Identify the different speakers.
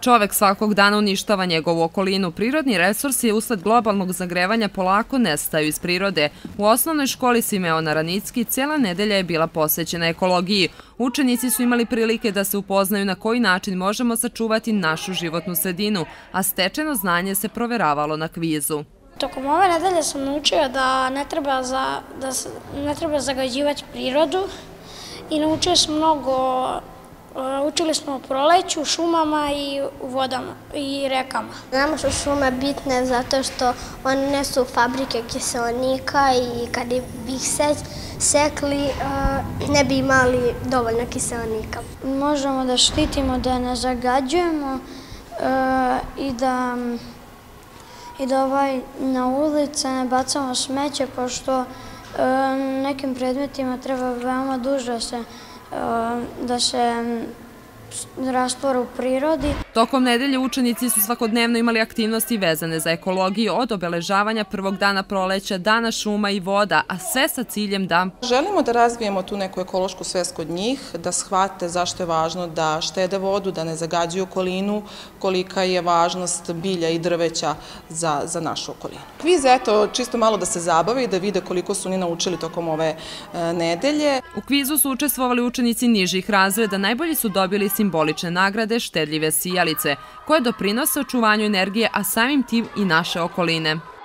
Speaker 1: Čovek svakog dana uništava njegovu okolinu. Prirodni resursi usled globalnog zagrevanja polako nestaju iz prirode. U osnovnoj školi Simeona Ranicki cijela nedelja je bila posvećena ekologiji. Učenici su imali prilike da se upoznaju na koji način možemo sačuvati našu životnu sredinu, a stečeno znanje se proveravalo na kvizu.
Speaker 2: Tokom ove nedelje sam naučio da ne treba zagađivati prirodu i naučio sam mnogo. Učili smo o proleću, šumama i vodama i rekama.
Speaker 3: Nama su šume bitne zato što one nesu fabrike kiseonika i kad bi ih sekli ne bi imali dovoljno kiseonika.
Speaker 2: Možemo da štitimo, da ne zagađujemo i da na ulice ne bacamo smeće, pošto nekim predmetima treba veoma duže da se rastvore u prirodi.
Speaker 1: Tokom nedelje učenici su svakodnevno imali aktivnosti vezane za ekologiju, od obeležavanja prvog dana proleća, dana šuma i voda, a sve sa ciljem da
Speaker 4: želimo da razvijemo tu neku ekološku svest kod njih, da shvate zašto je važno da štede vodu, da ne zagađuju okolinu, kolika je važnost bilja i drveća za našu okolinu. Kviz, eto, čisto malo da se zabave i da vide koliko su oni naučili tokom ove nedelje.
Speaker 1: U kvizu su učestvovali učenici nižih razreda, najbolji su dobili simbolične nagrade štedljive sijalice, koje doprinose očuvanju energije, a samim tim i naše okoline.